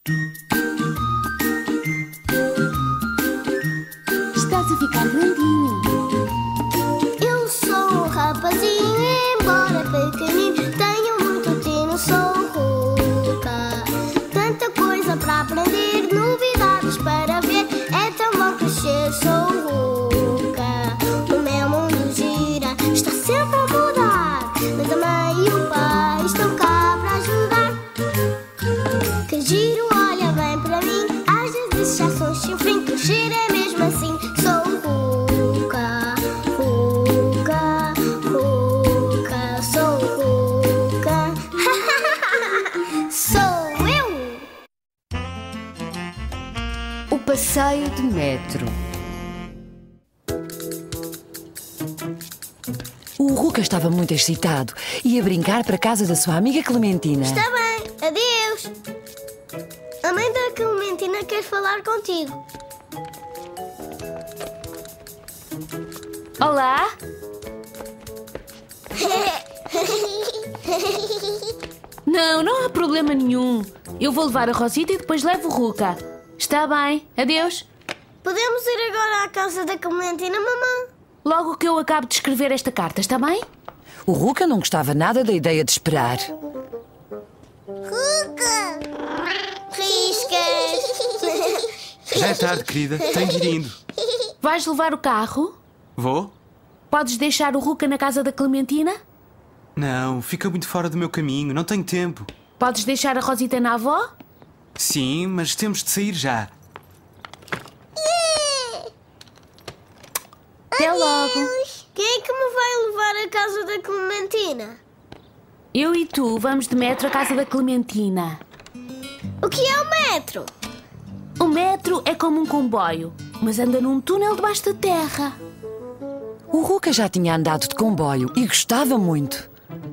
Estás a ficar grandinho. Eu sou um rapazinho, embora pequenino, tenho muito tino, sou Ruka. Tanta coisa para aprender, novidades para ver, é tão bom crescer, sou Ruka. O meu mundo gira, está sempre a mudar, mas a mãe e o pai estão cá para ajudar. Que giro, olha bem para mim, às vezes já sou chifrinho, crescer é mesmo assim, sou Ruka. Ruka, Ruka, sou Ruka. Sou eu! O passeio de metro. O Ruka estava muito excitado. Ia brincar para a casa da sua amiga Clementina. Está bem, adeus! A mãe da Clementina quer falar contigo. Olá. Não há problema nenhum. Eu vou levar a Rosita e depois levo o Ruka. Está bem, adeus. Podemos ir agora à casa da Clementina, mamãe? Logo que eu acabo de escrever esta carta, está bem? O Ruka não gostava nada da ideia de esperar. Ruka! Riscas! Já é tarde, querida. Tenho de ir indo. Vais levar o carro? Vou? Podes deixar o Ruka na casa da Clementina? Não, fica muito fora do meu caminho. Não tenho tempo. Podes deixar a Rosita na avó? Sim, mas temos de sair já. Até logo. Quem é que me vai levar à casa da Clementina? Eu e tu vamos de metro à casa da Clementina. O que é o metro? O metro é como um comboio, mas anda num túnel debaixo da terra. O Ruka já tinha andado de comboio e gostava muito.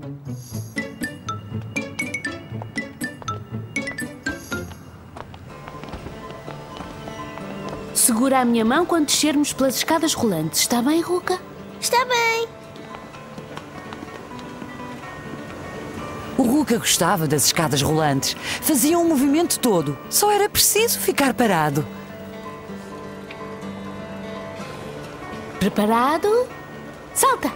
Segura a minha mão quando descermos pelas escadas rolantes. Está bem, Ruka? Está bem. O Ruka gostava das escadas rolantes. Fazia um movimento todo. Só era preciso ficar parado. Preparado? Salta!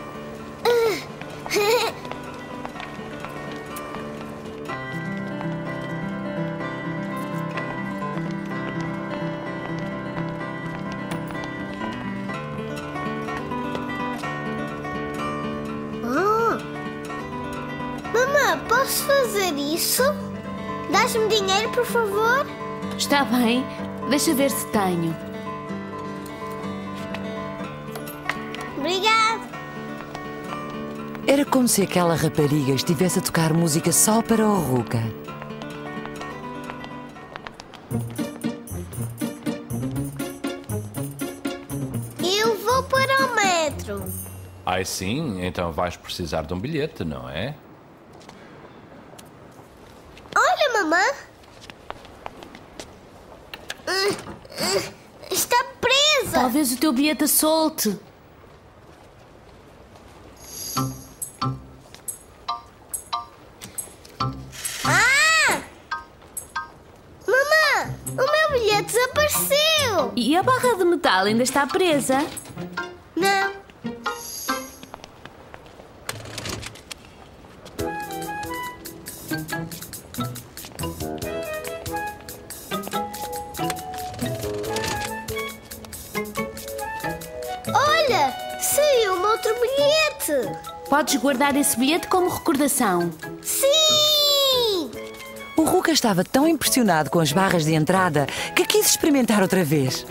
Mamãe, posso fazer isso? Dás-me dinheiro, por favor? Está bem. Deixa ver se tenho. Obrigado. Era como se aquela rapariga estivesse a tocar música só para o Ruka. Eu vou para o metro. Ai sim, então vais precisar de um bilhete, não é? Olha, mamãe. Está presa. Talvez o teu bilhete a solte. Mamãe, o meu bilhete desapareceu. E a barra de metal ainda está presa? Não. Olha, saiu-me outro bilhete. Podes guardar esse bilhete como recordação. Sim! O Ruka estava tão impressionado com as barras de entrada que quis experimentar outra vez.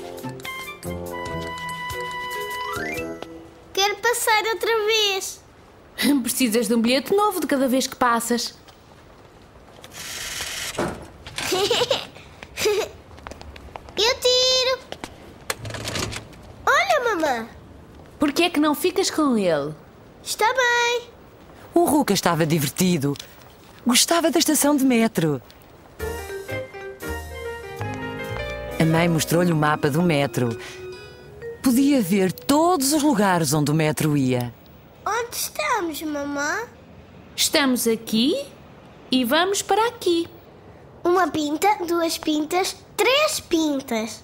Quero passar outra vez. Precisas de um bilhete novo de cada vez que passas. Eu tiro. Olha, mamãe. Por que é que não ficas com ele? Está bem. O Ruka estava divertido. Gostava da estação de metro. A mãe mostrou-lhe o mapa do metro. Podia ver todos os lugares onde o metro ia. Onde estamos, mamãe? Estamos aqui e vamos para aqui. O Uma pinta, 2 pintas, 3 pintas.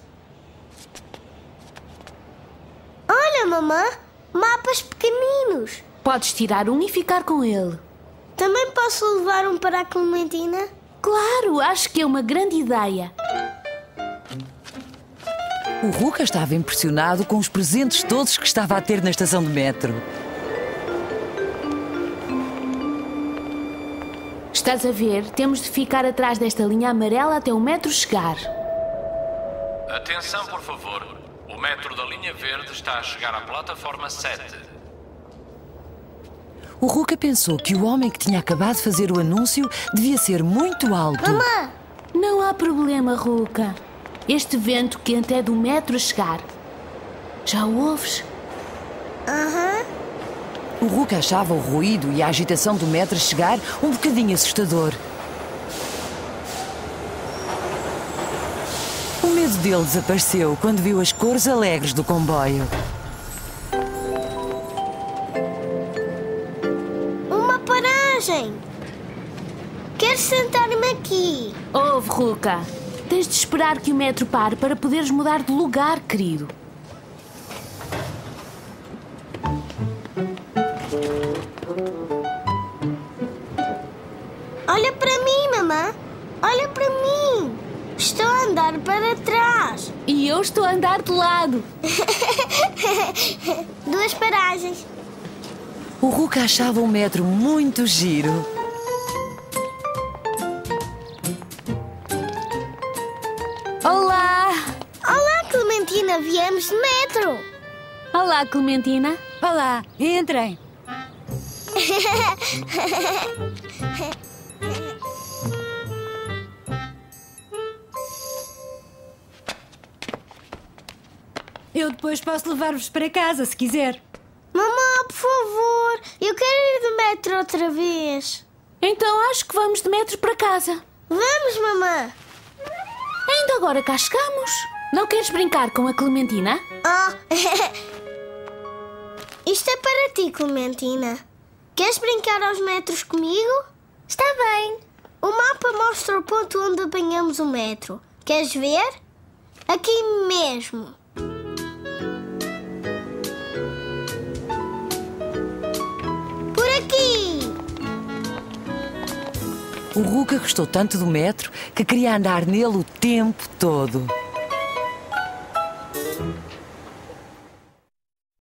Olha, mamã, mapas pequeninos. Podes tirar um e ficar com ele. Também posso levar um para a Clementina? Claro, acho que é uma grande ideia. O Ruka estava impressionado com os presentes todos que estava a ter na estação de metro. Estás a ver? Temos de ficar atrás desta linha amarela até o metro chegar. Atenção, por favor. O metro da linha verde está a chegar à plataforma 7. O Ruka pensou que o homem que tinha acabado de fazer o anúncio devia ser muito alto. Mamã, Não há problema, Ruka. Este vento quente é do metro a chegar. Já o ouves? O Ruka achava o ruído e a agitação do metro a chegar um bocadinho assustador. O medo dele desapareceu quando viu as cores alegres do comboio. uma paragem. Quero sentar-me aqui. Ouve, Ruka. Tens de esperar que o metro pare para poderes mudar de lugar, querido. Olha para mim, mamã. Olha para mim. Estou a andar para trás. E eu estou a andar de lado. 2 paragens. O Ruka achava o metro muito giro. Olá! Olá, Clementina. Viemos de metro. Olá, Clementina. Olá, entrem. Eu depois posso levar-vos para casa, se quiser. Mamã, por favor. Eu quero ir de metro outra vez. Então acho que vamos de metro para casa. Vamos, mamã. Ainda agora cá chegamos. Não queres brincar com a Clementina? Oh. Isto é para ti, Clementina. Queres brincar aos metros comigo? Está bem. O mapa mostra o ponto onde apanhamos o metro. Queres ver? Aqui mesmo. Por aqui. O Ruka gostou tanto do metro que queria andar nele o tempo todo.